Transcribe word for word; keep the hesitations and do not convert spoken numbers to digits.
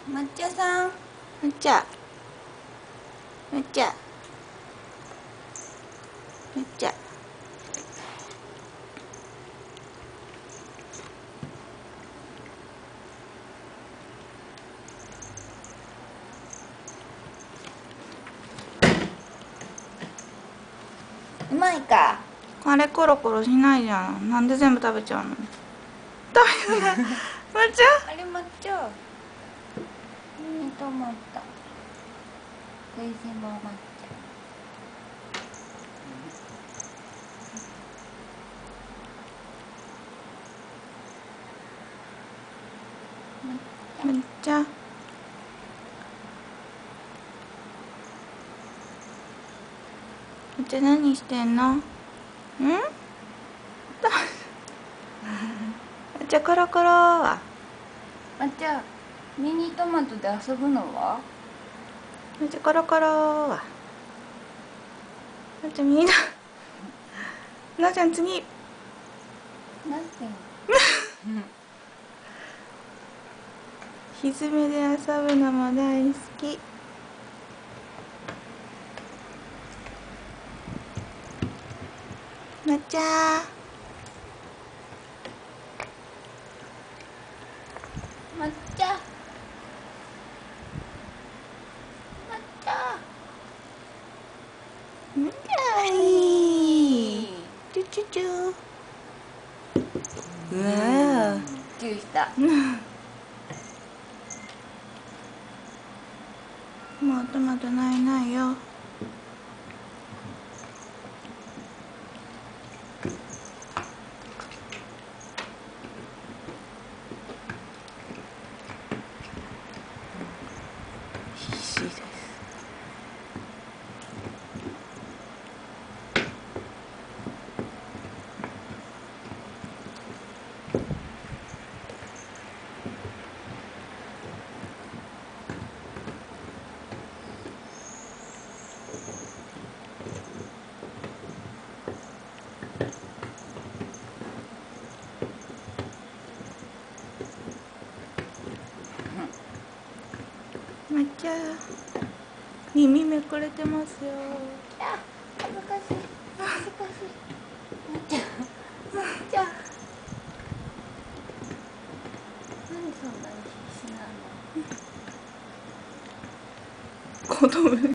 抹茶さん、 抹茶抹茶抹茶うまいか。 あれコロコロしないじゃん。なんで全部食べちゃうの？食べない抹茶。 あれ抹茶。ミニトマト。食いしん坊抹茶。 抹茶抹茶何してんの？ん？抹茶コロコロは抹茶、ミニトマトで遊ぶのは？ 抹茶コロコロは抹茶みんななおちゃん次。 なんていうの？ ひずめで遊ぶのも大好き。抹茶抹茶。抹茶。 うんかわいい。チュチュチュ。うわチューした。 もうトマトないないよ。必死です。抹茶耳めくれてますよ。 あ、恥ずかしい。恥ずかしい。抹茶。抹茶。なんでそんなに必死なの？ 子供